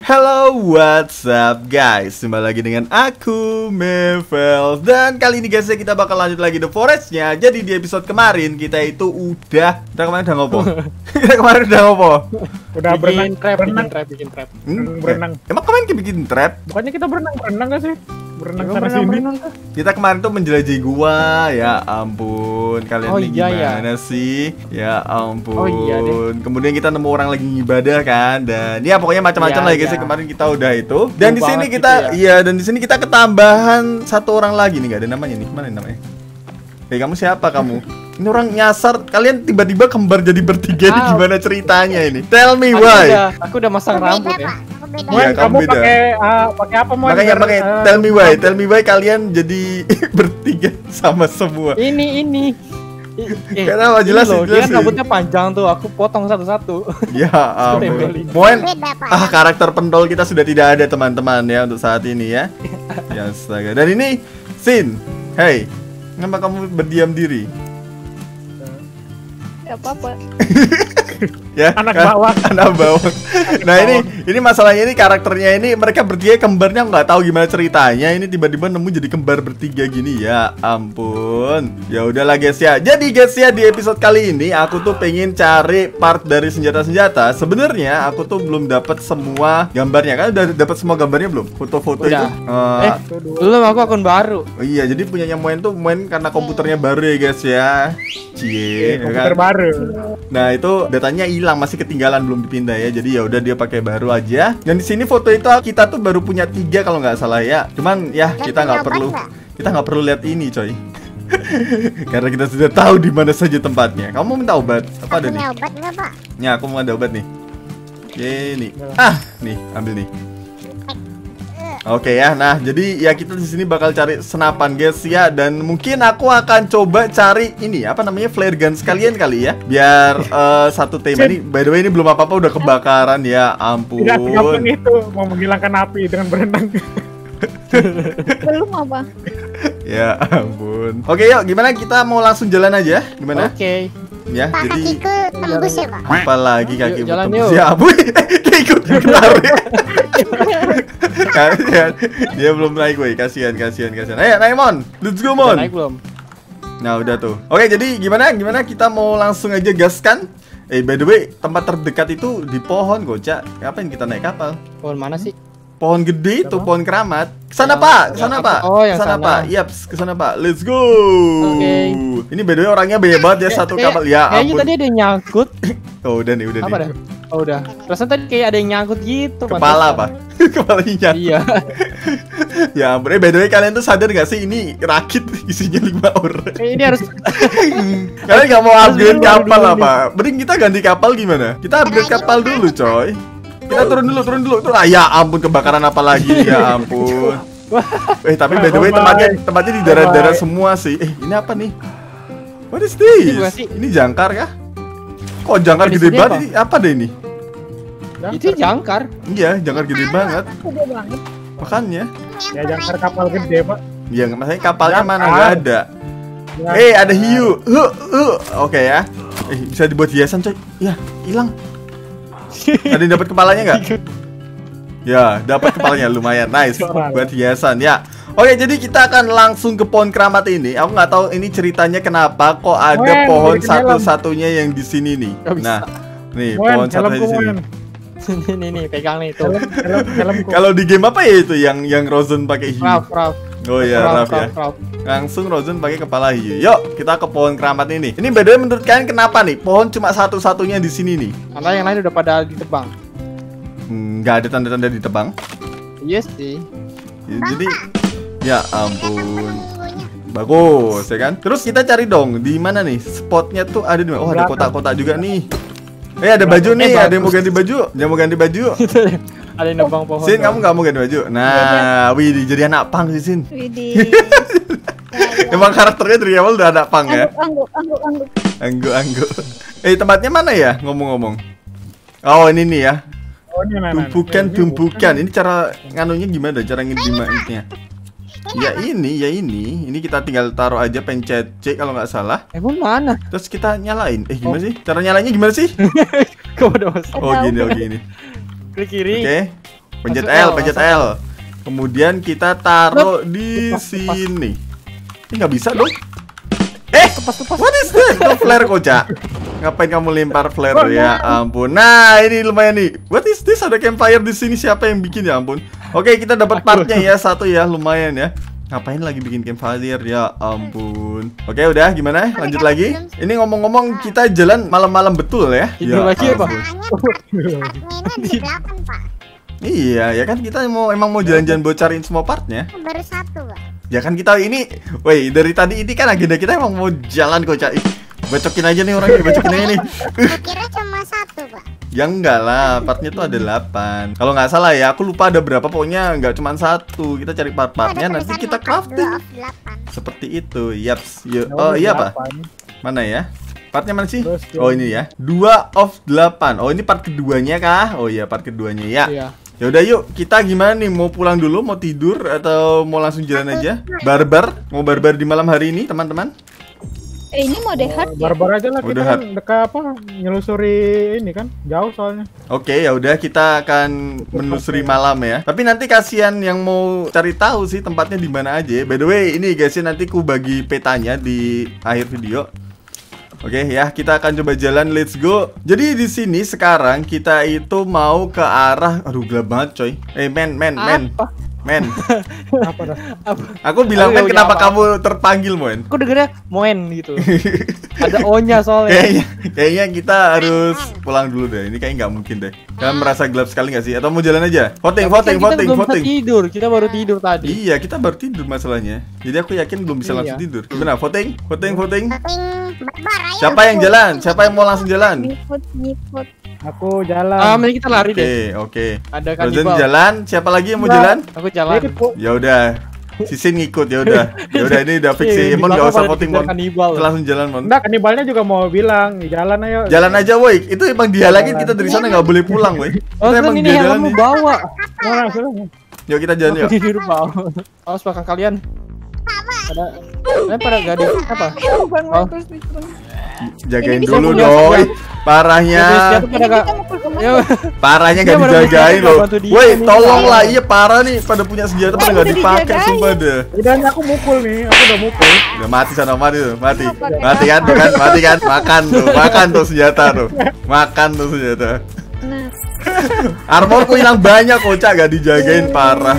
Hello, what's up guys? Kembali lagi dengan aku, Mevels. Dan kali ini guys, kita bakal lanjut lagi The Forest-nya. Jadi di episode kemarin kita itu udah ngopo? Kita kemarin udah ngopo? Udah bikin trap. Berenang. Emang kemarin kita bikin trap? Bukannya kita berenang gak sih? Berenang sana Berenang, sini. berenang. Kita kemarin tuh menjelajahi gua. Ya ampun, kalian Oh, ini iya, gimana sih? Ya ampun. Oh, iya deh. Kemudian kita nemu orang lagi ibadah kan. Dan ya pokoknya macam-macam Iya, lah guys. iya. Kemarin kita udah itu. Dan di Banget sini gitu kita ya. iya, dan di sini kita ketambahan satu orang lagi nih, gak ada namanya nih. Mana namanya? Kamu siapa kamu? Ini orang nyasar, kalian tiba-tiba kembar jadi bertiga nih, gimana ceritanya ini? Tell me why. Aku udah masang rambut ya. Iya, kamu Kamu beda. pakai apa mau? Makanya tell me why kalian jadi bertiga sama semua. Ini. Kenapa? ini Jelasin, loh, dia jelasin. kan rambutnya panjang tuh, aku potong satu-satu. Ya ampun. Moen, karakter pentol kita sudah tidak ada teman-teman ya untuk saat ini ya. Ya astaga. Dan ini Sin. Hey, kenapa kamu berdiam diri? Gak apa-apa. Ya, Anak kan? bawang. Anak bawang. Nah ini masalahnya, ini karakternya ini mereka bertiga kembarnya nggak tahu gimana ceritanya. Ini tiba-tiba nemu jadi kembar bertiga gini, ya ampun. Ya udahlah guys ya. Jadi guys ya, di episode kali ini aku tuh pengen cari part dari senjata-senjata. Sebenarnya aku tuh belum dapat semua gambarnya. Kan udah dapat semua gambarnya belum? Foto-foto itu. Udah. Belum, aku akun baru. Oh iya, jadi punyanya Moen tuh karena komputernya baru ya guys ya. Cie, ya Komputer kan? baru. Nah itu datanya hilang, masih ketinggalan, belum dipindah ya. Jadi ya udah dia pakai baru aja. Dan di sini foto itu kita tuh baru punya 3 kalau nggak salah ya. Cuman ya kita nggak perlu lihat ini coy. Karena kita sudah tahu di mana saja tempatnya. Kamu mau minta obat? Apa ada nih? Obat nggak, Pak? Ya aku mau ada obat nih. Oke nih. Nih ambil nih. Oke ya, nah jadi ya kita di sini bakal cari senapan guys ya, dan mungkin aku akan coba cari ini apa namanya flare gun sekalian kali ya, biar satu tema ini. By the way ini belum apa-apa udah kebakaran ya, ampun. Tidak segampang itu mau menghilangkan api dengan berenang. Belum apa? Ya ampun. Oke yuk, gimana kita mau langsung jalan aja? Gimana? Oke. Ya, Pak, jadi kakiku tembus ya, Pak? apalagi kaki Yuk, jalan tembus yuk. ya, ampun. Dia ikut lari. Kasihan. Dia belum naik, woi. Kasihan. Ayo, naik Mon. Let's go, Mon. Naik belum? Nah, udah tuh. Oke, jadi gimana kita mau langsung aja gaskan? By the way, tempat terdekat itu di pohon, Gocak. Kapan kita naik kapal? Pohon mana sih? Pohon gede itu, pohon keramat. Kesana Pak, kesana Pak. Oh, yang kesana sana. Pak. Yaps, kesana Pak. Let's go. Oke. Ini by the way orangnya banyak banget ya, satu kapal. Ya Kayaknya ampun. tadi ada yang nyangkut. Oh, udah nih. Apa dah? Oh, udah. Rasanya tadi kayak ada yang nyangkut gitu. Kepala apa? Kepalanya nyangkut. Iya. Ya ampun. By the way kalian tuh sadar gak sih ini rakit isinya 5 orang. Ini harus Kalian gak mau upgrade dulu, kapal dulu apa? Mending kita ganti kapal gimana? Kita upgrade kapal dulu coy. Kita turun dulu. Ya ampun, kebakaran apa lagi? Ya ampun. Tapi by the way tempatnya di darat-darat semua sih. Ini apa nih? What is Ini bukan this? sih. Ini jangkar kah? Kok jangkar Di gede sini banget? apa? Ini apa deh ini? itu jangkar. Iya, jangkar gede banget. Gede banget. Makanya. Ya jangkar kapal gede, Pak. Ya maksudnya kapalnya mana Jangkar. nggak ada. Ya. Ada hiu. Oke ya. Bisa dibuat hiasan coy. Ya, hilang. Ada yang dapat kepalanya nggak? Ya, dapat kepalanya, lumayan. Nice. Buat hiasan ya. Oke, jadi kita akan langsung ke pohon keramat ini. Aku nggak tahu ini ceritanya kenapa kok ada Moen, pohon balik ke dalam. satu-satunya yang di sini nih. Nggak bisa. Nah, nih Moen, pohon satu-satunya di sini. Nih, pegang nih tuh. Helmku. Kalau di game apa ya itu yang Rosen pakai hiu? Raf. Oh iya, Raf ya. Langsung Rosen pakai kepala hiu. Yuk, kita ke pohon keramat ini. Ini beda menurut kalian kenapa nih? Pohon cuma satu-satunya di sini nih. Karena yang lain udah pada ditebang. Nggak ada tanda-tanda ditebang. Yes sih. Jadi, ya ampun. Bagus, ya kan? Terus kita cari dong di mana nih? Spotnya tuh ada di mana? Oh, ada kotak-kotak juga nih. Ada baju nih. Ada yang mau ganti baju? Yang mau ganti baju? Ada yang nebang pohon. Sin, kamu nggak mau ganti baju? Nah, wih, jadi anak pang sih, Sin. Widih. Emang karakternya dari awal udah anak pang ya? Angguk. Anggu. Tempatnya mana ya? Ngomong-ngomong. Oh, ini nih ya. Oh, ini mana? Tumpukan. Ini cara nganunya gimana? Cara ngedimaknya? Ya ini kita tinggal taruh aja pencet C kalau nggak salah. Emang mana? Terus kita nyalain. Gimana sih? Cara nyalainnya gimana sih? Kau udah masuk. Oh gini. Klik kiri. Oke. Pencet Masuk L, L, pencet masuk L. Kemudian kita taruh di sini. Ini nggak bisa dong. What is that? Itu flare kocak. Ngapain kamu lempar flare ya ampun. Nah, ini lumayan nih. What is this? Ada campfire di sini. Siapa yang bikin ya ampun? Oke, kita dapat partnya ya, satu ya, lumayan ya. Ngapain lagi bikin campfire ya ampun. Oke, udah gimana? Lanjut lagi. Ini ngomong-ngomong kita jalan malam-malam betul ya. Tidur lagi ya, Pak? Soalnya partnya ini ada 8, Pak. Iya, ya kan kita emang mau jalan-jalan bocarin semua partnya. Baru 1, Pak. Ya kan kita ini, woi dari tadi ini kan agenda kita emang mau jalan kocak. Bacokin aja nih orangnya, bacokin aja nih. Aku kira cuma 1, Pak. Ya enggak lah, partnya tuh ada 8. Kalau nggak salah ya, aku lupa ada berapa, pokoknya nggak cuma 1. Kita cari part-partnya, nanti kita crafting. 2 of 8. Seperti itu, yaps. Oh iya Pak. Mana ya? Partnya mana sih? Oh ini ya, 2 of 8. Oh ini part keduanya kah? Oh iya part keduanya ya. Iya. Ya udah yuk, kita gimana nih? Mau pulang dulu, mau tidur atau mau langsung jalan aja? Barbar, mau barbar di malam hari ini, teman-teman? Ini mau hard. Barbar aja lah, kita Udah, kan dekat apa nyelusuri ini kan jauh soalnya. Oke, ya udah kita akan menelusuri malam ya. Tapi nanti kasihan yang mau cari tahu sih tempatnya di mana aja. By the way, ini guys, nanti ku bagi petanya di akhir video. Oke ya, kita akan coba jalan, let's go. Jadi di sini sekarang kita itu mau ke arah, aduh gelap banget coy. Men. Apa dah? Aku bilang Aduh, men, ya kenapa apa? kamu terpanggil men? Aku dengernya Moen gitu. Ada O-nya soalnya. Kayaknya kita harus pulang dulu deh. Ini kayaknya nggak mungkin deh. Kalian merasa gelap sekali nggak sih? Atau mau jalan aja? Voting. Kita belum bisa tidur. Kita baru tidur tadi. Iya, kita baru tidur masalahnya. Jadi aku yakin belum bisa langsung tidur. Gimana? Voting. Barbar, ayo. Siapa yang jalan? Siapa yang mau langsung jalan? Nyiput. Aku jalan. Mending kita lari deh. Oke. Ada Rosen kanibal. jalan. Siapa lagi yang mau jalan? Aku jalan. Ya udah. Sisin ngikut ya udah. Ya udah ini udah fix sih. Di Mon enggak belakang usah pada voting dikejar Mon. kanibal. Kita langsung jalan Mon. Enggak, kanibalnya juga mau bilang, jalan ayo. Jalan aja woi. Itu emang dihalangin kita dari sana nggak boleh pulang woi. Oh, Kita kan emang ini dia helm jalan lu nih. bawa. Nah, sudah. Yuk kita jalan yuk. Aku tidur bawah. Awas belakang kalian. Ada kalian pada gak ada apa? Oh. Jagain Ini dulu bisa punya dong. senjata. Parahnya. Siapa pada gak? Ya, Parahnya nggak Dia pada dijagain punya loh. bantu dia. Woi, tolonglah. Iya parah nih, pada punya senjata pada nggak udah dipakai dijagain. sumpah deh. Udah nih, aku mukul nih, aku udah mukul. Udah mati sana, mati tuh, mati. Pakai Mati kan, tuh kan, mati kan. Makan tuh senjata tuh. Makan tuh senjata. Nah, Armorku hilang banyak kocak, gak dijagain parah.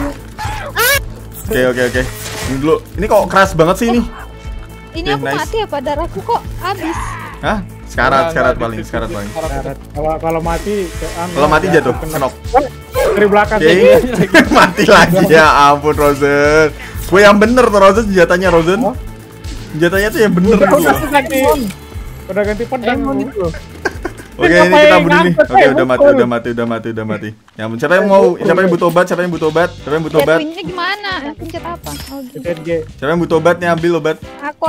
Oke. Ini dulu. Ini kok keras banget sih ini. ini Oke, aku nice. mati apa darahku kok habis? Hah? Sekarat paling. Kalau mati, Kalau mati jatuh, kenok. dari belakang. Oke. Mati lagi ya ampun Rosen. Gue yang bener tuh Rosen, senjatanya Rosen. Senjatanya tuh yang bener gitu loh. Udah ganti pedang. gitu. Oke, ini kita bunuh nih. Oke, udah mati. Ya ampun, siapa yang butuh obat? Siapa yang butuh obat? Jatuhinnya gimana? Pencet apa? Oh gitu. Siapa yang butuh obat nih? Ambil obat. Aku.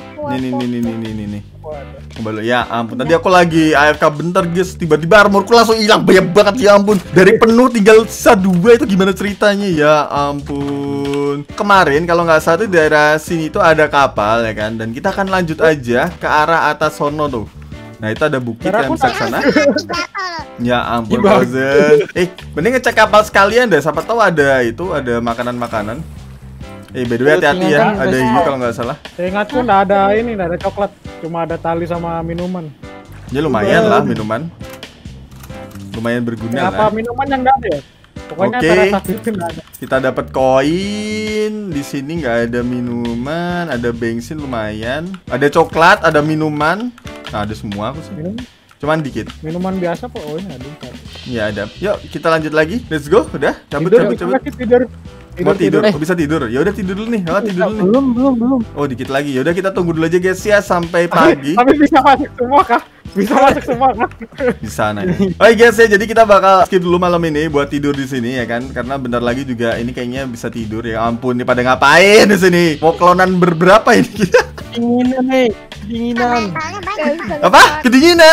Nih. Kembali. Ya ampun, tadi aku lagi AFK bentar guys, tiba-tiba armorku langsung hilang banyak banget ya ampun. Dari penuh tinggal sisa 2, itu gimana ceritanya ya ampun. Kemarin kalau nggak salah tuh daerah sini tuh ada kapal ya kan, dan kita akan lanjut aja ke arah atas sono tuh. Nah itu ada bukit yang bisa ke sana. Ya ampun Rosen. Mending ngecek kapal sekalian deh, siapa tahu ada makanan-makanan. By the way hati-hati ya, ada hiu kalau nggak salah. Seingatku nggak ada ini, nggak ada coklat, cuma ada tali sama minuman. Ya lumayan lah minuman. Lumayan berguna Kenapa lah. minuman yang nggak ada ya? Pokoknya Oke. antara satu itu nggak ada. Kita dapat koin. Di sini nggak ada minuman, ada bensin lumayan. Ada coklat, ada minuman. Nah, ada semua aku sih. Cuman dikit. Minuman biasa kok, oh ini ada. Ya ada. Yuk kita lanjut lagi. Let's go. Udah. Cabut. Tidur. Mau tidur? Oh, bisa tidur. Ya udah tidur dulu nih. Tidur dulu nih. Belum. Oh, dikit lagi. Ya udah kita tunggu dulu aja guys ya sampai pagi. Tapi bisa masuk semua kah? Bisa masuk semua kah? Di sana. Oke guys ya, jadi kita bakal skip dulu malam ini buat tidur di sini ya kan, karena bentar lagi juga ini kayaknya bisa tidur ya ampun, nih pada ngapain di sini? Mau klonan berberapa ini kita? Kedinginan nih. Kedinginan. Apa? Kedinginan?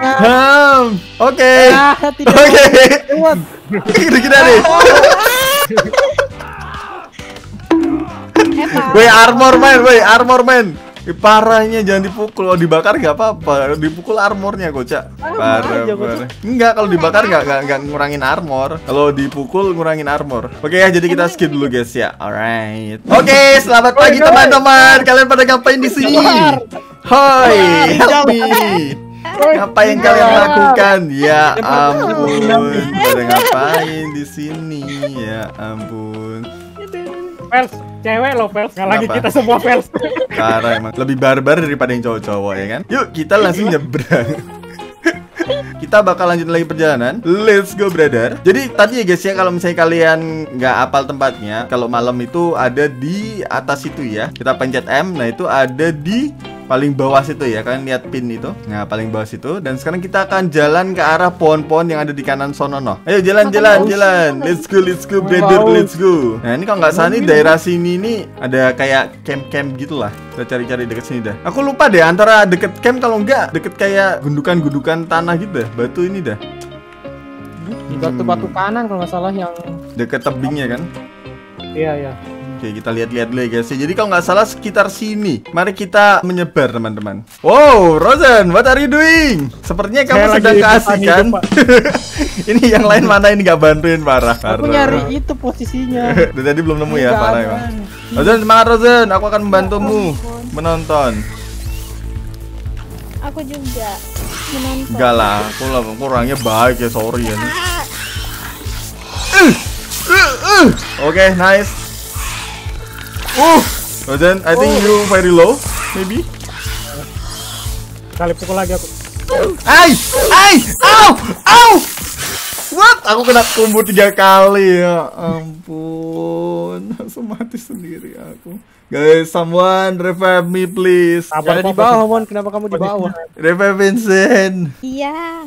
Oke. Tidak. Oke. Lewat. Kedinginan nih. Woi armor man. Parahnya jangan dipukul. Kalau dibakar nggak apa-apa. Dipukul armornya kocak. Parah, aja, parah. Enggak, kalau dibakar nggak ngurangin armor. Kalau dipukul ngurangin armor. Oke ya, jadi kita skip dulu guys ya. Alright. Oke, selamat pagi teman-teman. Kalian pada ngapain di sini? Hoi, help me. Apa yang kalian lakukan? Ya ampun. Pada ngapain di sini? Ya ampun. Pels, cewek lo Pels, nggak lagi Kenapa? kita semua Pels. Parah emang. Lebih barbar daripada yang cowok-cowok ya kan? Yuk kita langsung nyebrang. Kita bakal lanjut lagi perjalanan. Let's go brother. Jadi tadi ya guys ya, kalau misalnya kalian nggak hafal tempatnya, kalau malam itu ada di atas itu ya. Kita pencet M, nah itu ada di paling bawah situ ya. Kalian lihat pin itu. Nah paling bawah situ. Dan sekarang kita akan jalan ke arah pohon-pohon yang ada di kanan sono no. Ayo jalan-jalan. Let's go brother, let's go. Nah ini kalau nggak salah nih daerah sini nih ada kayak camp-camp gitulah. Kita cari-cari deket sini dah. Aku lupa deh antara deket camp kalau enggak deket kayak gundukan-gundukan tanah gitu dah. Batu ini dah. Di batu-batu kanan kalau nggak salah yang Deket tebingnya kan. Iya, iya. Oke kita lihat-lihat dulu ya guys. Jadi kalau nggak salah sekitar sini. Mari kita menyebar teman-teman. Wow Rosen, what are you doing? Sepertinya kamu Saya sedang lagi keasikan. hidup, Pak. Ini yang lain mana ini nggak bantuin parah. aku nyari itu posisinya. Dari tadi belum nemu ya Nggak parah ada. emang. Rosen semangat Rosen, aku akan membantumu menonton. Aku juga menonton. Enggak lah, aku kurangnya baik ya, sorry ya. Oke, nice. Rosen, I think you very low, maybe. Kali pukul lagi aku. Ai, au. What? Aku kena combo 3 kali ya ampun. Langsung mati sendiri aku. Guys, someone revive me please. Gak ada di bawah, Mon. Kenapa kamu di bawah? Revive Vincent. Iya.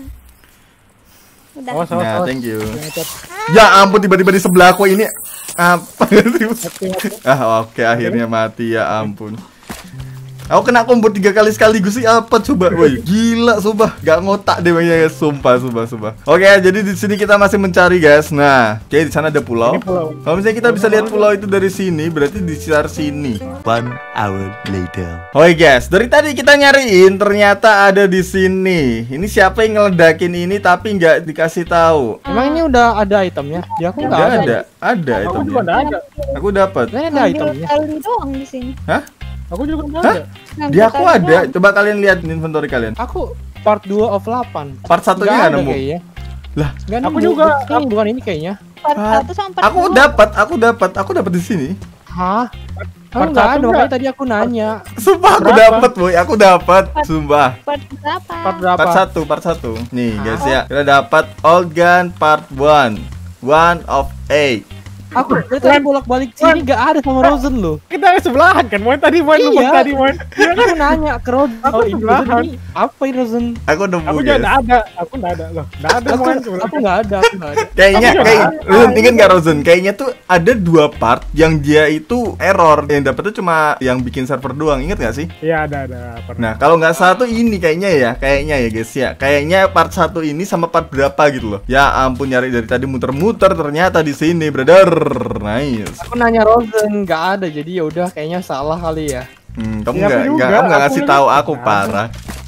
Udah. Awas, awas, Nah, awas. thank you. Ngecat. Ya ampun, tiba-tiba di sebelah aku ini apa? Mati, mati. Oke, akhirnya mati ya ampun. Aku kena combo 3 kali sekaligus sih apa coba? Woi, gila sumpah, gak ngotak deh ya, sumpah. Oke, jadi di sini kita masih mencari guys. Nah, oke di sana ada pulau. Ini pulau. Kalau misalnya kita bisa lihat pulau itu dari sini, berarti di sekitar sini. 1 hour later. Oke guys, dari tadi kita nyariin ternyata ada di sini. Ini siapa yang ngeledakin ini tapi nggak dikasih tahu. Emang ini udah ada itemnya? Di aku nggak Nggak ada. ada Aku juga itemnya. nggak ada. Aku dapat. Ini ada itemnya. Kali doang di sini. Hah? Aku juga nggak Hah? ada. Di aku ada. Coba kalian lihat inventory kalian. Aku part 2 of 8. Part satunya Nggak nggak ada nemu. kayaknya. Lah, Nggak Aku nemu. juga. Ini bukan ini kayaknya. Part 1 sama part aku 2. dapat di sini. Hah? Aku Part nggak satu ada, nggak? makanya tadi aku nanya. Sumpah aku Berapa? dapat, boy. Aku dapat. Sumpah. Part berapa? Part berapa? Part 1. Nih, guys ya. Kita dapat old gun part 1. 1 of 8. Aku dari tadi bolak-balik sini nggak ada sama Rosen loh. Kita sebelahan kan, Moin tadi Moin lu Iya. tadi Moin. Aku nanya ke Rosen. Aku Oh, ini sebelahan. Rosen ini apa ini Rosen? Aku nemu, Aku juga guys. nggak ada. Aku nggak ada loh. Nggak ada Aku Moin. aku nggak ada, aku nggak ada. Kayaknya Aku juga kayak ada. Rosen, ingat nggak Rosen? Kayaknya tuh ada 2 part yang dia itu error. Yang dapetnya cuma yang bikin server doang. Ingat nggak sih? Iya ada. Pernah. Nah, kalau nggak salah tuh ini kayaknya ya guys ya. Kayaknya part 1 ini sama part berapa gitu loh. Ya ampun, nyari dari tadi muter-muter ternyata di sini, brother. Nice. Aku nanya Rosen nggak ada, jadi ya udah kayaknya salah kali ya. Kamu Ya, aku juga. nggak Aku ngasih juga. tahu aku parah.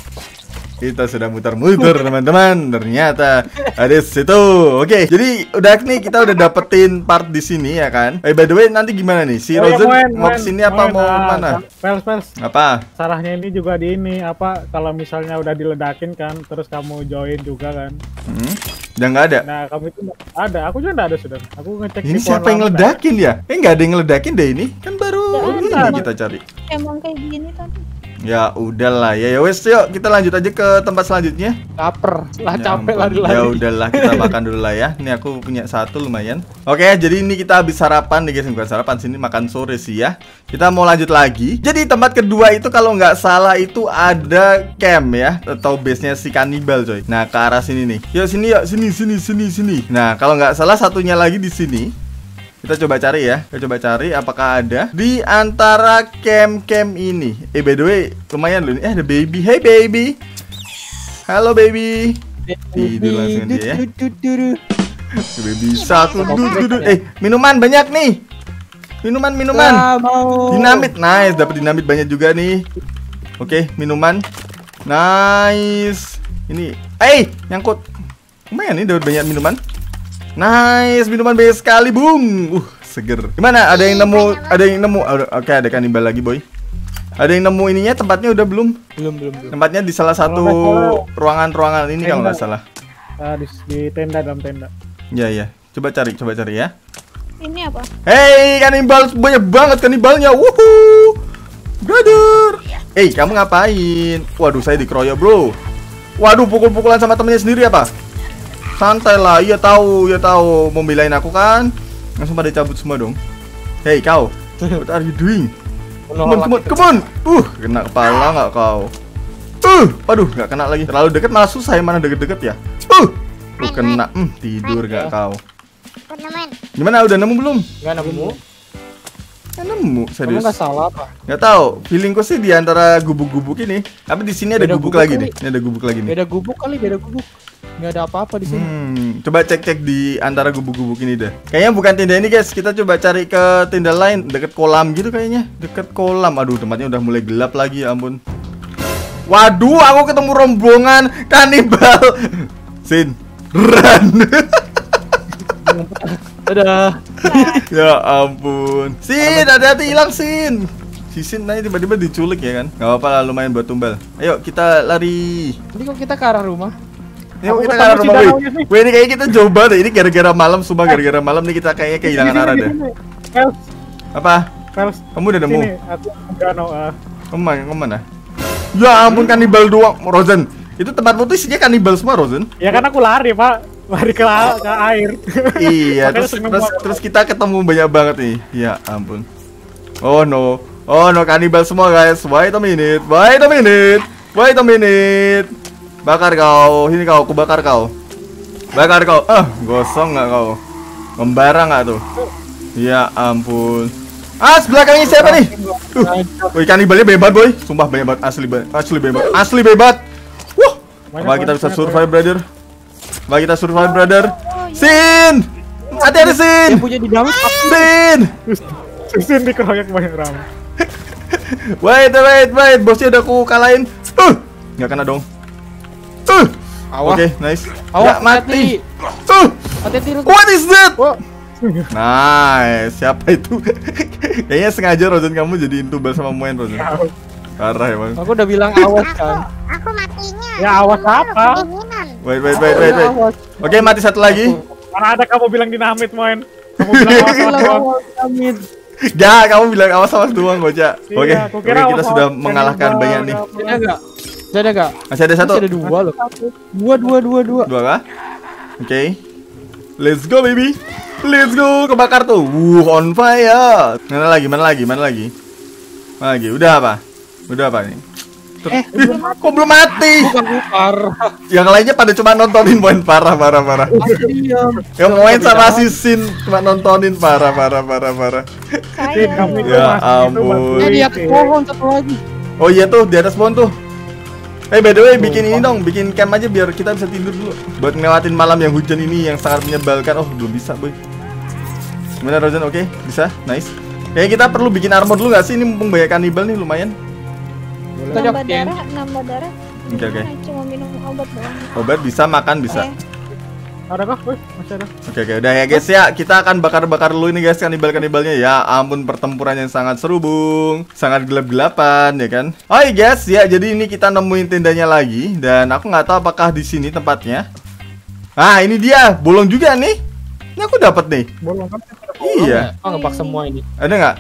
Kita sudah muter-muter teman-teman. Ternyata ada situ. Oke, jadi udah nih kita udah dapetin part di sini ya kan. By the way nanti gimana nih? Si Oh, ya, Rosen Moin, mau Moin, kesini apa Moin. mau Ah, mana? Pels. Apa? Salahnya ini juga di ini apa kalau misalnya udah diledakin kan, terus kamu join juga kan. Udah nggak ada. Nah kamu itu nggak ada. Aku juga nggak ada sudah. Aku ngecek Ini di pohon siapa yang lama, ngeledakin ya? Nggak ada yang ngeledakin deh ini. Kan baru ini ada. kita cari. Emang kayak gini tadi. Ya udahlah ya wes yuk kita lanjut aja ke tempat selanjutnya. Laper, lah Ya capek ampun. lari-lari. Ya udahlah kita makan dulu lah ya. Ini aku punya 1 lumayan. Oke, jadi ini kita habis sarapan nih guys. Bukan sarapan sini makan sore sih ya. Kita mau lanjut lagi. Jadi tempat kedua itu kalau nggak salah itu ada camp ya atau base-nya si kanibal coy. Nah ke arah sini nih. Yuk sini yuk sini. Nah kalau nggak salah satunya lagi di sini. Kita coba cari ya. Kita coba cari apakah ada di antara camp-camp ini. By the way, lumayan loh. Ada baby. Hey baby. Halo baby. Tidur langsung dia ya. Baby satu. Minuman banyak nih. Minuman. Nggak mau. Dinamit. Nice, dapat dinamit banyak juga nih. Oke, minuman. Nice. Ini, nyangkut. Lumayan nih, dapat banyak minuman. Nice, minuman banyak sekali, Bung. Seger. Gimana? Ada yang nemu? Ada yang nemu? Oke, ada kanibal lagi, boy. Ada yang nemu ininya? Tempatnya udah belum? Belum. Tempatnya di salah satu ruangan-ruangan ini kalau nggak salah. Di tenda, dalam tenda. Iya. Coba cari ya. Ini apa? Hey, kanibal banyak banget kanibalnya. Wuhu. Brother. Kamu ngapain? Waduh, saya dikeroyok, bro. Waduh, pukul-pukulan sama temennya sendiri apa? Santai lah, iya tahu mau belain aku kan. Langsung pada cabut semua dong. Hey, kau. What are you doing? Come on. Kena kepala nggak kau? Waduh, nggak kena lagi. Terlalu deket malah susah, mana deket-deket ya? Kena. Tidur nggak kau? Gimana, udah nemu belum? Nggak nemu. Nemu, serius. Kamu nggak salah apa? Nggak tahu. Feelingku sih di antara gubuk-gubuk ini. Tapi di sini ada gubuk lagi nih. Ini ada gubuk lagi nih. Beda gubuk. Nggak ada apa-apa di sini. Coba cek di antara gubuk-gubuk ini deh. Kayaknya bukan tenda ini, guys. Kita coba cari ke tenda lain deket kolam gitu kayaknya. Deket kolam. Aduh, tempatnya udah mulai gelap lagi, ya ampun. Waduh, aku ketemu rombongan kanibal. Sin, run. Dadah. Ya ampun. Sin, hati-hati, hilang Sin. Si Sin nanti tiba-tiba diculik ya kan. Gak apa-apa lah, lumayan buat tumbal. Ayo kita lari. Jadi kok kita ke arah rumah? Yuk kita ke arah rumah, weh. Ini kayaknya kita coba deh. Ini gara-gara malam, sumpah gara-gara malam nih kita kayaknya kehilangan arah deh. Apa? Kamu udah nemu? Sini, aku udah Kemana? Ya ampun, kanibal doang, Rosen. Itu tempatmu tuh isinya kanibal semua, Rosen. Ya kan aku lari, Pak. Lari ke air. Iya, terus kita ketemu banyak banget nih. Ya ampun. Oh no, kanibal semua, guys. Wait a minute. Bakar kau, ini kau, aku bakar kau. Gosong nggak kau? Membara nggak tuh? Ya ampun. Belakangnya siapa nih? Woi, kanibalnya bebat, boy. Sumpah banyak banget, asli bebat. Apa kita bisa survive, brother? Sin! Hati-hati, Sin! Yang punya dinamit Sin! Sin dikeroyok banyak ramai. Wait, bosnya udah aku kalahin. Nggak kena dong. Oke, nice. Awas, mati. Hati-hati lu. What is that? Nice. Siapa itu? Kayaknya sengaja, Rosen, kamu jadiin tumbal sama Moen, Rosen. Parah emang. Aku udah bilang awas kan. Aku matinya. Ya awas apa? Wait. Oke, mati satu lagi. Mana ada kamu bilang dinamit, Moen? Kamu bilang awas dinamit. Gak, kamu bilang awas doang, Bocah. Oke, kita sudah mengalahkan banyak nih. Ada gak? Masih ada satu. Masih ada dua loh. Dua kah? Oke. Let's go, baby. Let's go. Kebakar tuh. On fire. Mana lagi? Udah apa nih? Kok belum mati? Parah. Yang lainnya pada cuma nontonin, Moen. Parah. Yang Moen sama si Sin cuma nontonin, parah. Ya ampun. Di atas pohon satu lagi. Oh iya tuh, di atas pohon tuh. By the way, bikin ini dong, bikin camp aja biar kita bisa tidur dulu. Buat ngelewatin malam yang hujan ini yang sangat menyebalkan. Oh, belum bisa, boy. Gimana, Rosen? Oke, bisa, nice. Kayaknya kita perlu bikin armor dulu gak sih? Ini mumpung banyak kanibal nih, lumayan. Nambah darah. Oke. Cuma minum obat doang. Obat bisa, makan bisa. Ada kah? Masih ada. Oke, udah ya guys ya. Kita akan bakar dulu ini, guys, kanibal-kanibalnya. Ya ampun, pertempuran yang sangat seru, Bung. Sangat gelap-gelapan, ya kan? Oh iya, guys, ya. Jadi ini kita nemuin tendanya lagi. Dan aku nggak tahu apakah di sini tempatnya. Ini dia. Bolong juga nih. Ini aku dapat nih. Bolong kan? Iya. Ngebak semua ini. Ada nggak?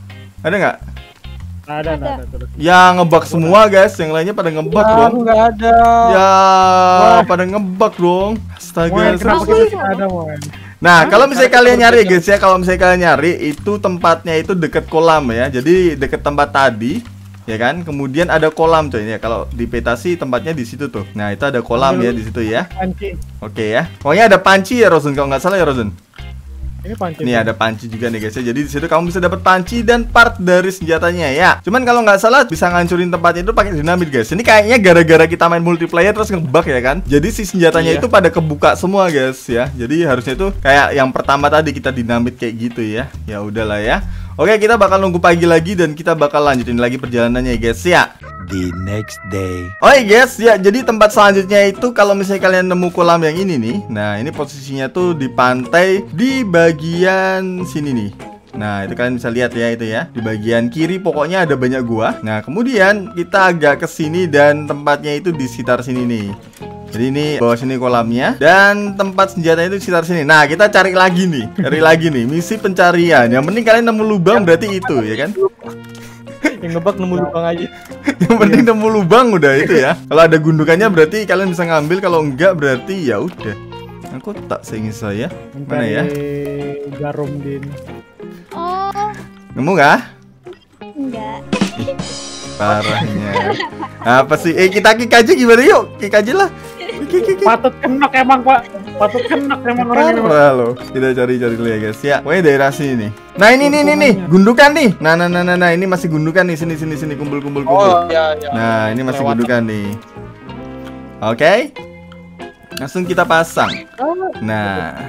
Ada terus. Ya ngebak semua, guys. Yang lainnya pada ngebak dong. Nggak ada. Ya pada ngebak dong. Astaga. Kenapa kita ada, Moen? Nah, kalau misalnya kalian nyari, guys ya, itu tempatnya itu deket kolam ya. Jadi deket tempat tadi, ya kan? Kemudian ada kolam, coy. Ya, kalau di peta sih tempatnya di situ tuh. Nah, itu ada kolam ya di situ ya. Panci. Oke ya. Pokoknya ada panci ya, Rosen, kalau nggak salah ya, Rosen. Ini panci. Nih ada panci juga nih, guys ya. Jadi di situ kamu bisa dapat panci dan part dari senjatanya ya. Cuman kalau nggak salah bisa ngancurin tempatnya itu pakai dinamit, guys. Ini kayaknya gara-gara kita main multiplayer terus ngebug ya kan. Jadi si senjatanya itu pada kebuka semua, guys ya. Jadi harusnya itu kayak yang pertama tadi kita dinamit kayak gitu ya. Ya udahlah ya. Oke, kita bakal nunggu pagi lagi dan kita bakal lanjutin lagi perjalanannya, guys ya. The next day. Oke guys, ya jadi tempat selanjutnya itu kalau misalnya kalian nemu kolam yang ini nih. Nah, ini posisinya tuh di pantai di bagian sini nih. Nah, itu kalian bisa lihat ya itu ya. Di bagian kiri pokoknya ada banyak gua. Nah, kemudian kita agak ke sini dan tempatnya itu di sekitar sini nih. Jadi ini bawah sini kolamnya dan tempat senjatanya itu di sekitar sini. Nah, kita cari lagi nih. Cari lagi nih, misi pencarian. Yang penting kalian nemu lubang berarti itu ya kan? Yang ngebak nemu lubang aja. Yang penting nemu lubang udah itu ya. Kalau ada gundukannya berarti kalian bisa ngambil, kalau enggak berarti ya udah. Aku tak seingat saya. Mana ya? Jarum di ini. Oh, Nemu kah? enggak. Parahnya. Apa sih? Kita kick aja gimana yuk? Kick aja lah. Kick. Patut kenok emang Pak. Patut kenok emang orang ini. Parah loh. Kita cari-cari dulu ya guys ya. Pokoknya daerah sini nih. Nah ini nih, gundukan nih. Nah, ini masih gundukan nih. Sini kumpul. Oh iya. Nah, ini masih Lewat. gundukan nih. Oke. Langsung kita pasang. Nah.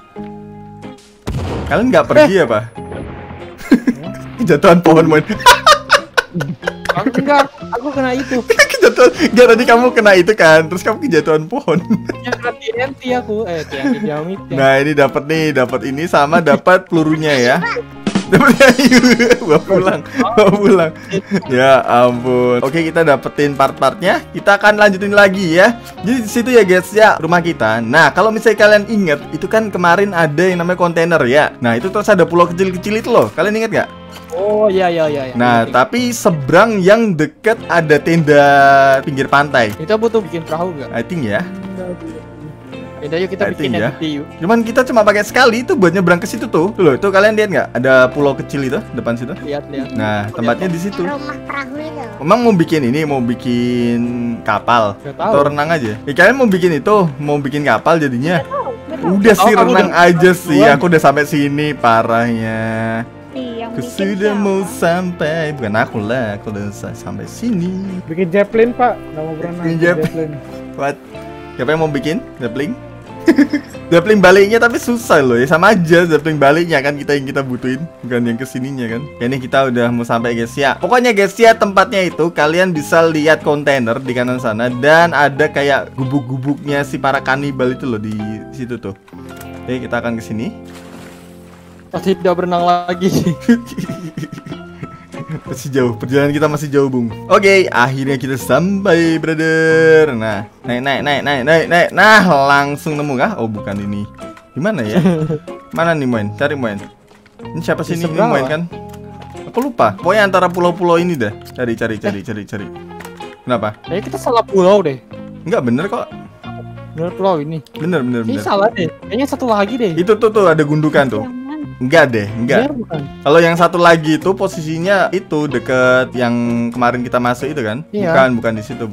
Kalian nggak pergi ya, Pak? Kejatuhan pohon, Mon. Enggak, aku kena itu. Kejatuhan. Enggak, tadi kamu kena itu kan. Terus kamu kejatuhan pohon. Yang kena TNT aku. TNT Xiaomi. Nah, ini dapat ini sama dapat pelurunya ya. Bawa pulang. Ya ampun. Oke, kita dapetin part-partnya. Kita akan lanjutin lagi ya. Jadi di situ ya guys ya rumah kita. Nah, kalau misalnya kalian inget, itu kan kemarin ada yang namanya kontainer ya. Nah, itu terus ada pulau kecil-kecil itu loh. Kalian inget nggak? Oh iya. Nah, tapi seberang yang deket ada tenda pinggir pantai. Kita butuh bikin perahu nggak? I think ya. Yaudah yuk kita I bikin think ya. ya. Yuk. Cuman kita cuma pakai sekali itu buat nyebrang ke situ tuh. Tuh loh, itu kalian lihat nggak? Ada pulau kecil itu depan situ. Lihat. Nah, tempatnya di situ. Rumah perahu itu. Emang mau bikin ini, mau bikin kapal Gak tahu. atau renang aja? Kalian mau bikin itu, mau bikin kapal jadinya? Betul. Udah sih Aku renang udah- aja sih. duluan. Aku udah sampai sini parahnya. Nih, yang Aku bikin sudah siapa? mau sampai, bukan aku lah, aku udah sampai sini. Bikin Zeppelin Pak. Nggak mau berenang. Bikin Zeppelin. What? Siapa yang mau bikin? Zeppelin? Zeppelin baliknya tapi susah loh ya, sama aja Zeppelin baliknya kan kita yang kita butuhin, bukan yang kesininya kan. Ya ini kita udah mau sampai guys ya. Pokoknya guys ya tempatnya itu kalian bisa lihat kontainer di kanan sana dan ada kayak gubuk-gubuknya si para kanibal itu loh di situ tuh. Oke, kita akan ke sini. Pasti tidak berenang lagi. Masih jauh, perjalanan kita masih jauh bung. Oke, akhirnya kita sampai brother. Nah, naik. Nah, langsung nemu kah? Oh bukan ini. Gimana ya? Mana nih Moen? Cari Moen. Ini siapa sih ini seberang Moen lah. kan? Aku lupa. Pokoknya antara pulau-pulau ini dah. Cari. Kenapa? Kayaknya kita salah pulau deh. Enggak bener kok. Bener pulau ini. Bener. Ini salah deh. Kayaknya satu lagi deh. Itu tuh ada gundukan tuh. Yang mana? Enggak deh, enggak. Bener bukan? Kalau yang satu lagi itu posisinya itu deket yang kemarin kita masuk itu kan? Iya. Bukan di situ.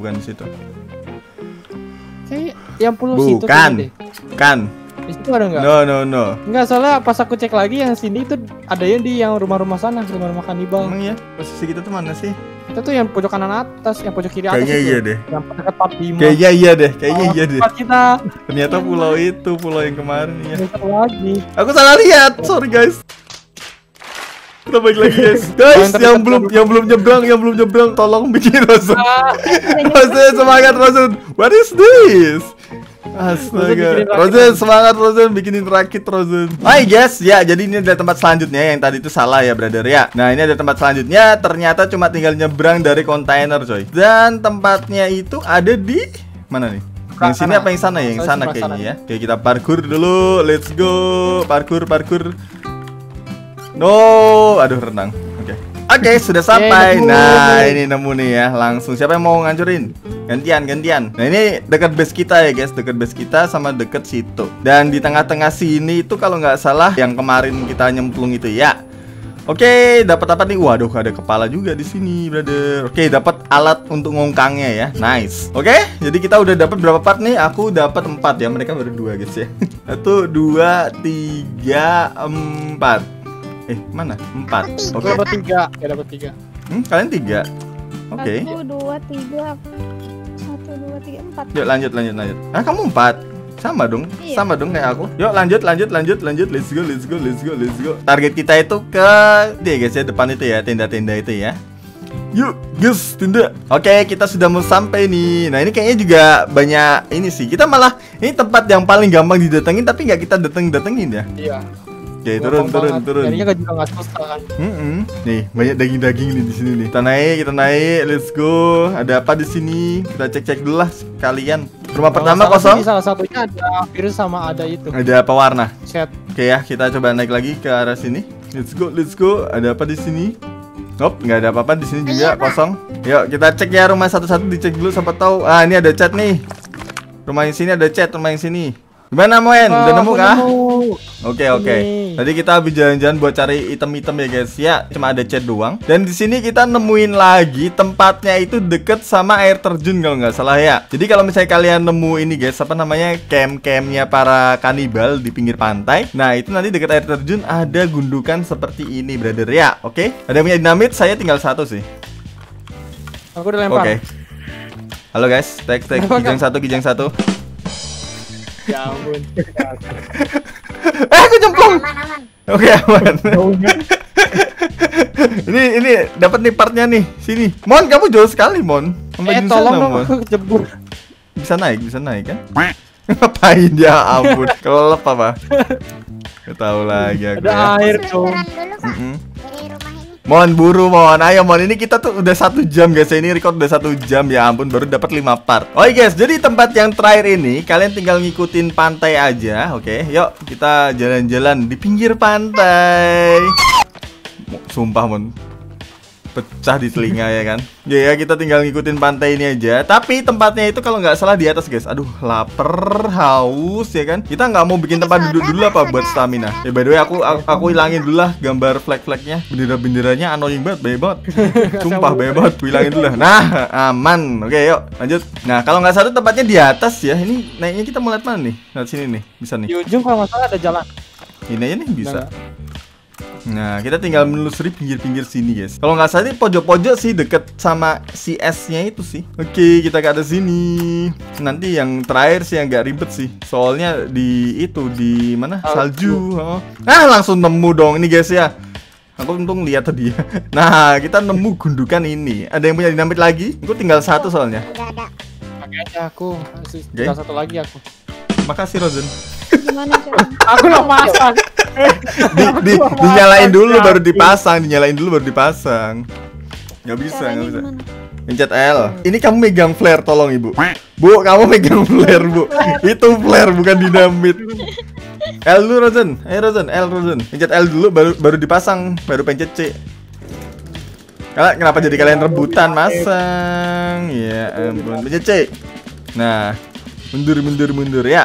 Kayak yang pulau situ Bukan. kayaknya deh. Kan? Di situ ada nggak? No. Enggak, soalnya pas aku cek lagi yang sini itu ada yang di yang rumah-rumah sana, rumah-rumah kanibal. Emang ya? Posisi kita tuh mana sih? Itu tuh yang pojok kanan atas, yang pojok kiri atas Kayaknya itu. iya deh. Yang dekat 45. Kayaknya iya deh. Tempat kita. Ternyata pulau itu, pulau yang kemarin ya. Ada satu lagi. Aku salah lihat. Sorry guys. Kita balik lagi guys. Guys, yang belum nyebrang, tolong bikin Rosen. Rosen semangat Rosen. What is this? Astaga, Rosen semangat Rosen, bikinin rakit Rosen. Hai guys, ya jadi ini ada tempat selanjutnya yang tadi itu salah ya brother ya. Nah ini ada tempat selanjutnya, ternyata cuma tinggal nyebrang dari kontainer coy. Dan tempatnya itu ada di mana nih? Yang sini apa yang sana ya? Yang sana kayaknya ya. Oke kita parkour dulu, let's go. Parkour. No, aduh renang. Oke, sudah sampai. nemu. Nah, ini nemu nih ya. Langsung siapa yang mau ngancurin? Gantian. Nah, ini dekat base kita ya, guys. Dekat base kita sama dekat situ. Dan di tengah-tengah sini itu kalau nggak salah yang kemarin kita nyemplung itu ya. Oke, dapat apa nih? Waduh, ada kepala juga di sini, brother. Oke, dapat alat untuk ngongkangnya ya. Nice. Oke, jadi kita udah dapat berapa part nih? Aku dapat 4 ya. Mereka baru 2, guys ya. 1 2 3 4. Mana? 4. Oke. Dapat 3. Ya dapat 3. Kalian 3. Oke. 1, 2, 3. 1, 2, 3, 4. Yuk lanjut. Ah, kamu 4. Sama dong. Iya. Sama dong kayak aku. Yuk lanjut. Let's go. Target kita itu ke dia guys ya, depan itu ya, tenda-tenda itu ya. Yuk, guys, tunda. Oke, kita sudah mau sampai nih. Nah, ini kayaknya juga banyak ini sih. Kita malah ini tempat yang paling gampang didatengin tapi nggak kita datengin ya. Iya. Oke, turun. Jadinya juga nggak susah kan. Nih, banyak daging-daging nih di sini nih. Kita naik, let's go. Ada apa di sini? Kita cek dulu lah sekalian. Rumah pertama kosong. Salah satunya ada virus sama ada itu. Ada apa warna? Chat. Oke ya, kita coba naik lagi ke arah sini. Let's go. Ada apa di sini? Nope, nggak ada apa-apa di sini juga kosong. Yuk kita cek ya rumah satu-satu, dicek dulu siapa tahu. Ah, ini ada chat nih. Rumah yang sini ada chat, rumah yang sini. Gimana Moen? Udah nemu kah? Oke. Tadi kita habis jalan-jalan buat cari item-item ya guys. Ya, cuma ada chat doang. Dan di sini kita nemuin lagi tempatnya itu deket sama air terjun kalau nggak salah ya. Jadi kalau misalnya kalian nemu ini guys, apa namanya, camp-campnya para kanibal di pinggir pantai. Nah itu nanti deket air terjun ada gundukan seperti ini brother ya. Oke. Ada yang punya dinamit? Saya tinggal satu sih. Aku udah lempar. Oke. Halo guys, tek kijang satu. Ya ampun. Aku jemplung. Oke, aman. ini dapat nih partnya nih. Sini. Mon, kamu jauh sekali, Mon. Tolong dong, aku kejebur. Bisa naik kan? Ngapain ya ampun. Kalau lep apa? Gak tahu lagi aku. Ada air, Cong. Mon, buru Mon, ayo Mon, ini kita tuh udah 1 jam guys, ini record udah 1 jam ya ampun, baru dapat 5 part. Oke guys, jadi tempat yang terakhir ini kalian tinggal ngikutin pantai aja, oke? Yuk kita jalan-jalan di pinggir pantai. Sumpah Mon, pecah di telinga ya kan. Ya kita tinggal ngikutin pantai ini aja. Tapi tempatnya itu kalau nggak salah di atas guys. Aduh lapar, haus ya kan. Kita nggak mau bikin tempat duduk dulu apa buat stamina. Ya by the way aku hilangin dulu lah gambar flag-flagnya. Bendera-benderanya annoying banget, banget. Sumpah banget, hilangin dulu lah. Nah aman. Oke yuk lanjut. Nah kalau nggak salah tempatnya di atas ya. Ini naiknya kita mau lihat mana nih? Lihat sini nih, bisa nih. Di ujung kalau nggak salah ada jalan. Ini aja nih bisa. Nah, kita tinggal menelusuri pinggir-pinggir sini, guys. Kalau nggak salah ini pojok-pojok sih, deket sama si S-nya itu sih. Oke, kita ke arah sini. Nanti yang terakhir sih yang nggak ribet sih. Soalnya di mana? Salju. Oh. Nah, langsung nemu dong ini, guys ya. Aku untung lihat tadi ya. Nah, kita nemu gundukan ini. Ada yang punya dinamit lagi? Aku tinggal 1 soalnya. Pakai aja aku. Tinggal 1 lagi aku. Makasih, Rozen. Gimana cara? Aku udah pasang. Dinyalain dulu baru dipasang, Nggak bisa. Pencet L. Ini kamu megang flare, tolong ibu. Bu, kamu megang flare bu. Itu flare bukan dinamit. L dulu Rozen, L Rozen. Pencet L dulu baru dipasang, baru pencet C. Kenapa jadi kalian rebutan masang? Ya ampun, pencet C. Nah, mundur ya.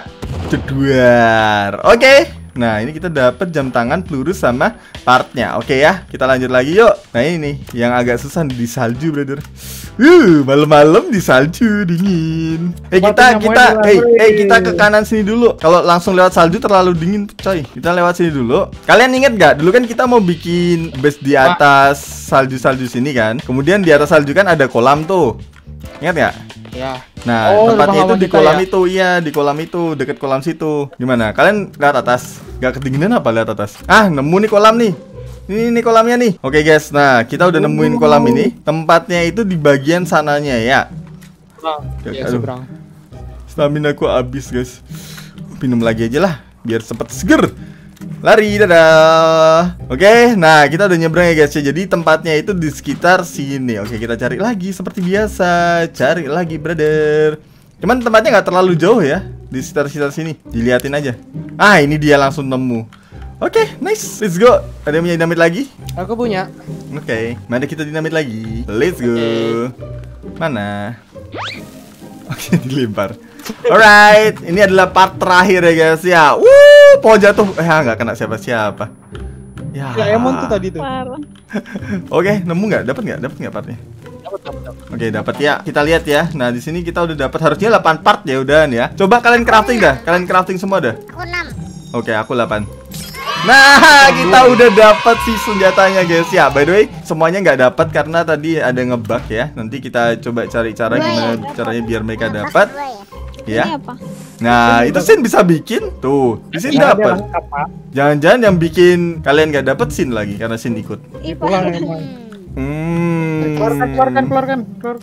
Jedar. Oke. Nah ini kita dapat jam tangan, peluru sama partnya. Oke ya, kita lanjut lagi yuk. Nah ini nih yang agak susah di salju brother. Malam-malam di salju dingin. Kita ke kanan sini dulu. Kalau langsung lewat salju terlalu dingin coy. Kita lewat sini dulu. Kalian inget gak? Dulu kan kita mau bikin base di atas salju sini kan. Kemudian di atas salju kan ada kolam tuh. Ingat gak? Ya. Nah, tempatnya itu di kolam itu, iya di kolam itu, deket kolam situ. Gimana? Kalian lihat atas? Gak kedinginan apa lihat atas? Ah, nemu nih kolam nih. Ini kolamnya nih. Oke guys, nah kita udah nemuin kolam ini. Tempatnya itu di bagian sananya ya. Seberang. Stamina aku habis guys. Minum lagi aja lah, biar cepet seger. Lari, dadah. Oke, nah kita udah nyebrang ya guys ya. Jadi tempatnya itu di sekitar sini. Oke, kita cari lagi seperti biasa. Cari lagi brother. Cuman tempatnya nggak terlalu jauh ya. Di sekitar sini. Diliatin aja. Ah, ini dia langsung nemu. Oke, nice. Let's go. Ada yang punya dinamit lagi? Aku punya. Oke, mana kita dinamit lagi. Let's go. Mana? Oke, dilempar. Alright, ini adalah part terakhir ya guys ya. Mau jatuh. Nggak kena siapa-siapa. Ya. Emon tuh tadi tuh. Oke, nemu nggak? Dapat nggak partnya? Dapat. Oke, dapat ya. Kita lihat ya. Nah, di sini kita udah dapat harusnya 8 part ya udahan ya. Coba kalian crafting dah. Kalian crafting semua dah. Aku 6. Oke, aku 8. Nah, kita udah dapat sih senjatanya guys ya. By the way, semuanya nggak dapat karena tadi ada ngebug ya. Nanti kita coba cari cara gimana caranya biar mereka dapat. Ya. Nah, itu Sin bisa bikin. Tuh, di sini dapat. Jangan-jangan yang bikin kalian nggak dapat Sin lagi karena Sin ikut. Keluarkan.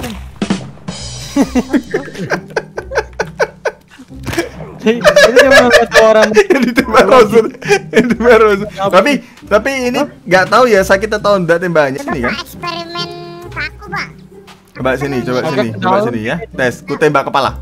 Itu cuma satu orang. Ditembak Rosun. Tapi ini nggak tahu ya sakit atau enggak tembaknya ini kan. Eksperimen aku, Pak. Coba sini ya. Tes, ku tembak kepala.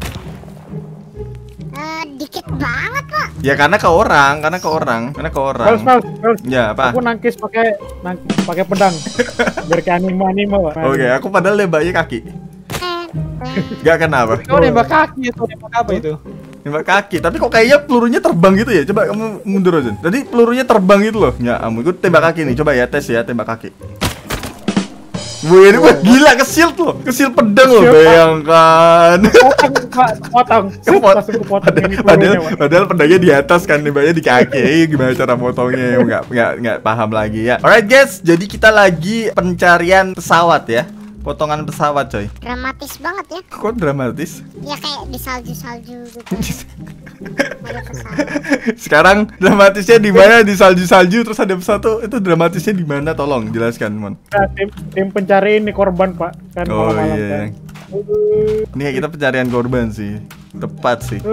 Dikit banget, Pak. Ya karena ke orang. Pals. Ya apa? Aku nangkis pakai pedang. Biar kayak anime, Pak. Oke, aku padahal nembaknya kaki. Gak kenapa. Kau nembak kaki atau nembak apa itu? Nembak kaki, tapi kok kayaknya pelurunya terbang gitu ya? Coba kamu mundur aja. Tadi pelurunya terbang gitu loh. Ya ampun, gue tembak kaki nih. Coba ya tes ya tembak kaki. Wih, ini gila ke shield loh. Ke shield pedang loh, bayangkan. Potong. Langsung kepotong ini pelurunya, Pak. Padahal pedangnya di atas kan, nembaknya di kaki. Gimana cara potongnya? Nggak paham lagi ya. Alright guys, jadi kita lagi pencarian pesawat ya. Potongan pesawat coy. Dramatis banget ya. Kok dramatis? Ya kayak di salju-salju gitu. Ada pesawat. Sekarang dramatisnya di mana? Di salju-salju terus ada pesawat itu dramatisnya di mana? Tolong jelaskan, Mon. Nah, tim pencari ini korban, Pak. Kan Oh malam-malam iya. kan. Ini kita pencarian korban sih. Tepat sih.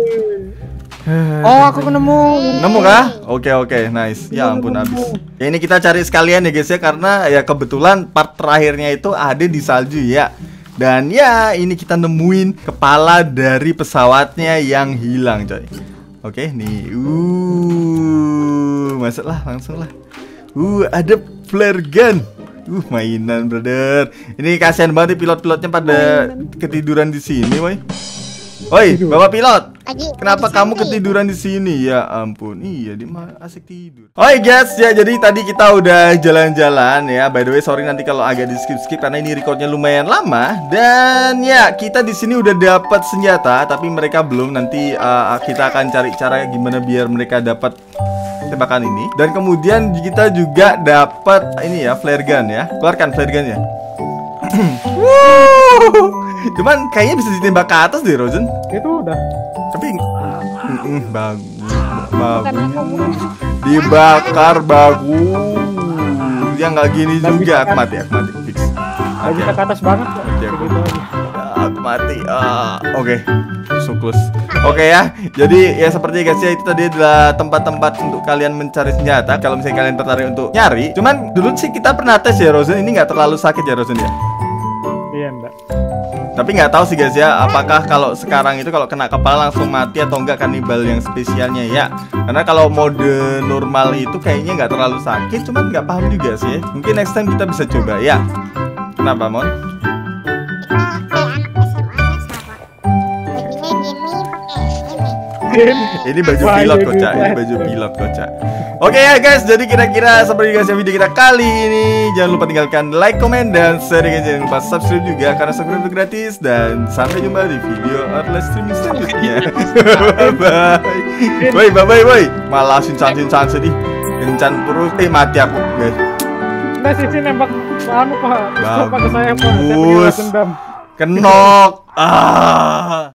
Oh, aku nemu. Nemu kah? Oke, nice. Ya ampun habis. Ya ini kita cari sekalian ya guys ya, karena ya kebetulan part terakhirnya itu ada di salju ya. Dan ya ini kita nemuin kepala dari pesawatnya yang hilang coy. Oke nih. Masuklah langsung lah. Ada flare gun. Mainan brother. Ini kasihan banget nih pilot-pilotnya pada ketiduran di sini, woi. Oi, Bapak pilot. Kenapa kamu ketiduran di sini? Ya ampun. Iya, dia mah asik tidur. Oi guys, ya jadi tadi kita udah jalan-jalan ya. By the way, sorry nanti kalau agak di skip karena ini recordnya lumayan lama. Dan ya, kita di sini udah dapat senjata, tapi mereka belum. Nanti kita akan cari cara gimana biar mereka dapat tembakan ini. Dan kemudian kita juga dapat ini ya, flare gun ya. Keluarkan flare gunnya. Cuman kayaknya bisa ditembak ke atas deh, Rosen. Itu udah. Tapi bagus. Dibakar bagus. Ya nggak gini juga, aku mati fix. Nggak bisa ke atas banget kok. Begitu aja. Aku mati. Oke. So close. Oke ya. Jadi ya seperti guys ya, itu tadi adalah tempat-tempat untuk kalian mencari senjata. Kalau misalnya kalian tertarik untuk nyari. Cuman dulu sih kita pernah tes ya, Rosen. Ini nggak terlalu sakit ya, Rosen ya. Iya, enggak. Tapi nggak tahu sih guys ya, apakah kalau sekarang itu kalau kena kepala langsung mati atau enggak kanibal yang spesialnya ya. Karena kalau mode normal itu kayaknya nggak terlalu sakit, cuman nggak paham juga sih. Mungkin next time kita bisa coba ya. Kenapa, Mon? Ini baju pilot kocak, ini baju pilot kocak. Oke ya guys, jadi kira-kira seperti guys ya video kita kali ini. Jangan lupa tinggalkan like, komen, dan share. Jangan lupa subscribe juga karena subscribe itu gratis. Dan sampai jumpa di video outlet streaming selanjutnya. Bye. Malah sincan sedih. Kencan terus, mati aku guys. Nah sisi nembak anu Pak. Stop ke saya Pak. Saya Bagus. dendam. Kenok.